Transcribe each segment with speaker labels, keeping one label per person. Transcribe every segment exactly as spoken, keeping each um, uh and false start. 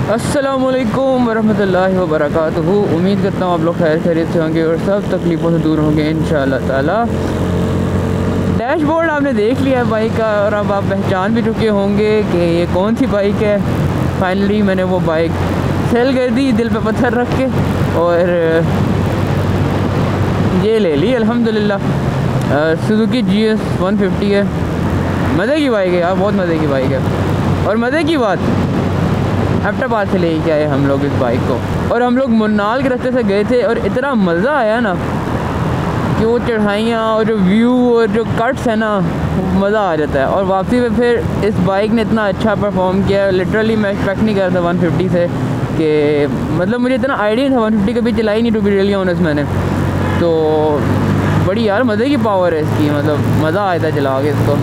Speaker 1: अस्सलामुअलैकुम वरहमतुल्लाहि वबरकातुहू। उम्मीद करता हूँ आप लोग खैर खैरियत से होंगे और सब तकलीफ़ों से दूर होंगे इंशाअल्लाह ताला। डैशबोर्ड आपने देख लिया है बाइक का और अब आप पहचान भी चुके होंगे कि ये कौन सी बाइक है। फाइनली मैंने वो बाइक सेल कर दी दिल पे पत्थर रख के और ये ले ली अल्हम्दुलिल्लाह। Suzuki G S one fifty है। मज़े की बाइक है यार, बहुत मज़े की बाइक है। और मज़े की बात, हैदराबाद से लेके आए हम लोग इस बाइक को और हम लोग मुन्नाल के रास्ते से गए थे और इतना मज़ा आया ना कि वो चढ़ाइयाँ और जो व्यू और जो कट्स है ना, मज़ा आ जाता है। और वापसी में फिर इस बाइक ने इतना अच्छा परफॉर्म किया, लिटरली मैं एक्सपेक्ट नहीं कर रहा था वन फिफ्टी से कि मतलब मुझे इतना आइडिया था। वन फिफ्टी कभी चलाई नहीं, टू बी रियली ऑनेस्ट मैंने, तो बड़ी यार मज़े की पावर है इसकी, मतलब मज़ा आया था चला के इसको।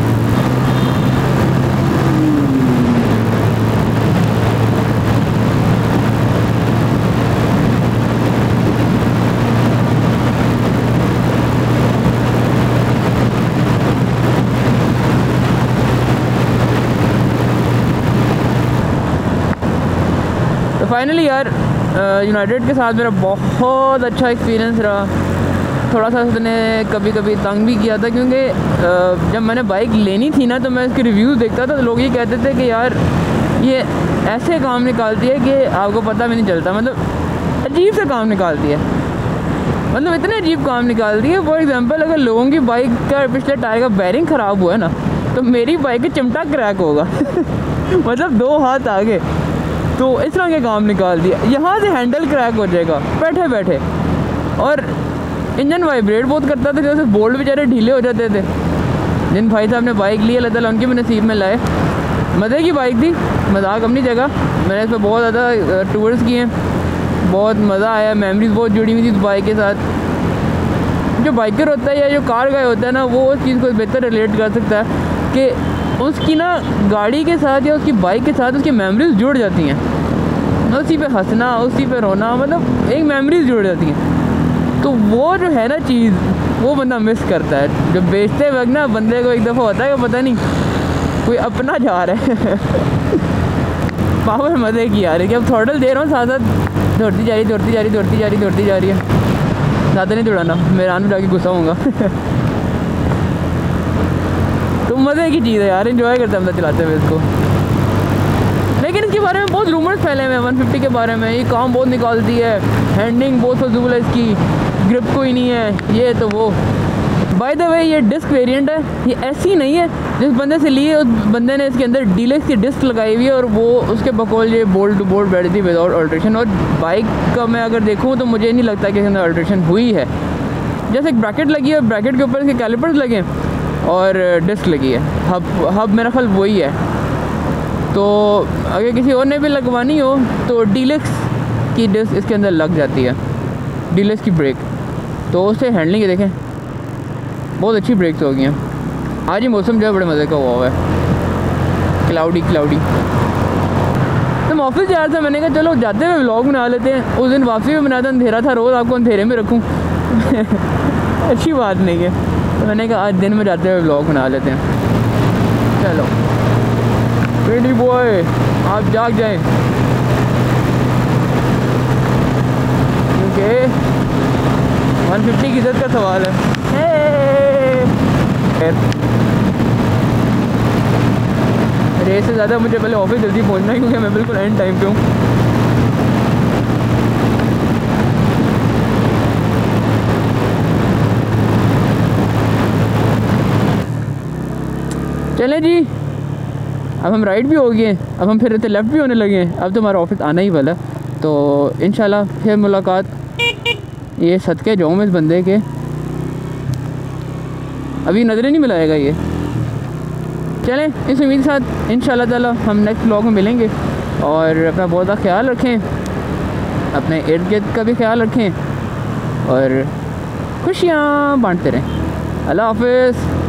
Speaker 1: तो फाइनली यार यूनाइटेड के साथ मेरा बहुत अच्छा एक्सपीरियंस रहा। थोड़ा सा उसने कभी कभी तंग भी किया था क्योंकि जब मैंने बाइक लेनी थी ना तो मैं इसके रिव्यूज़ देखता था तो लोग ये कहते थे कि यार ये ऐसे काम निकालती है कि आपको पता भी नहीं चलता, मतलब अजीब से काम निकालती है, मतलब इतने अजीब काम निकालती है। फॉर एग्ज़ाम्पल अगर लोगों की बाइक का पिछले टायर का बैरिंग ख़राब हुआ है ना तो मेरी बाइक का चिमटा क्रैक होगा मतलब दो हाथ आगे, तो इस तरह के काम निकाल दिया। यहाँ से हैंडल क्रैक हो जाएगा बैठे बैठे, और इंजन वाइब्रेट बहुत करता था, जैसे बोल्ट बेचारे ढीले हो जाते थे। जिन भाई साहब ने बाइक ली अल्लाह ताला उनकी भी नसीब में लाए। मज़े की बाइक थी, मजाक अपनी जगह। मैंने इस पर बहुत ज़्यादा टूर्स किए हैं, बहुत मज़ा आया, मेमोरीज़ बहुत जुड़ी हुई थी इस बाइक के साथ। जो बाइकर होता है या जो कार गाय होता है ना, वो उस चीज़ को बेहतर रिलेट कर सकता है कि उसकी ना गाड़ी के साथ या उसकी बाइक के साथ उसकी मेमोरीज़ जुड़ जाती हैं, उसी पे हंसना, उसी पे रोना, मतलब एक मेमोरीज़ जुड़ जाती हैं। तो वो जो है ना चीज़, वो बंदा मिस करता है। जब बेचते वक्त ना बंदे को एक दफ़ा होता है कि पता नहीं कोई अपना जा रहा है पावर मज़े की आ रही है कि अब थ्रॉटल दे रहा हूँ, साथ साथ दौड़ती जा रही दौड़ती जा रही दौड़ती जा रही दौड़ती जा रही है। ज़्यादा नहीं दौड़ाना, मैदान में जाके गुस्सा होऊंगा तो मज़े की चीज़ है यार, एंजॉय करते हैं हम चलाते हुए इसको। लेकिन इसके बारे में बहुत रूमर्स फैले हुए हैं वन फिफ्टी के बारे में, ये काम बहुत निकालती है, हैंडलिंग बहुत फजूल है इसकी, ग्रिप कोई नहीं है, ये तो वो। बाय द वे ये डिस्क वेरिएंट है, ये ऐसी नहीं है। जिस बंदे से लिए उस बंदे ने इसके अंदर डीलक्स की डिस्क लगाई हुई है और वो उसके बकौल ये बोल्ट टू बोल्ट बैठी थी विदाउट अल्ट्रेशन। और बाइक का मैं अगर देखूँ तो मुझे नहीं लगता कि इसके अंदर अल्ट्रेशन हुई है। जैसे एक ब्रैकेट लगी है, ब्रैकेट के ऊपर इसके कैलिपर्स लगे और डिस्क लगी है, हब हब मेरा ख्याल वही है। तो अगर किसी और ने भी लगवानी हो तो डीलक्स की डिस्क इसके अंदर लग जाती है, डीलक्स की ब्रेक, तो उससे हैंडलिंग देखें बहुत अच्छी ब्रेक्स हो गई हैं। आज ही मौसम जो है बड़े मज़े का हुआ हुआ है, क्लाउडी क्लाउडी। तो मैं ऑफिस जा रहा था, मैंने कहा चलो जाते हुए व्लॉग बना लेते हैं। उस दिन वापसी में बनाता अंधेरा था, रोज़ आपको अंधेरे में रखूँ अच्छी बात नहीं है, तो मैंने कहा आज दिन में जाते हुए व्लॉग बना लेते हैं। चलो पेडी बॉय आप जाग जाएं, क्योंकि वन फिफ्टी की इज्जत का सवाल है। रेस से ज़्यादा मुझे पहले ऑफिस जल्दी पहुंचना है क्योंकि मैं बिल्कुल एंड टाइम पे हूँ। चलें जी, अब हम राइट भी हो गए, अब हम फिर लेफ़्ट भी होने लगे हैं। अब तो हमारा ऑफिस आना ही वाला, तो इंशाल्लाह फिर मुलाकात। ये सदके जाऊँ मैं इस बंदे के, अभी नज़रें नहीं मिलाएगा ये। चलें इस उम्मीद के साथ इंशाल्लाह ताला हम नेक्स्ट व्लॉग में मिलेंगे। और अपना बहुत ज़्यादा ख्याल रखें, अपने इर्द गिर्द का भी ख्याल रखें और खुशियाँ बांटते रहें। अल्लाह हाफ़िज़।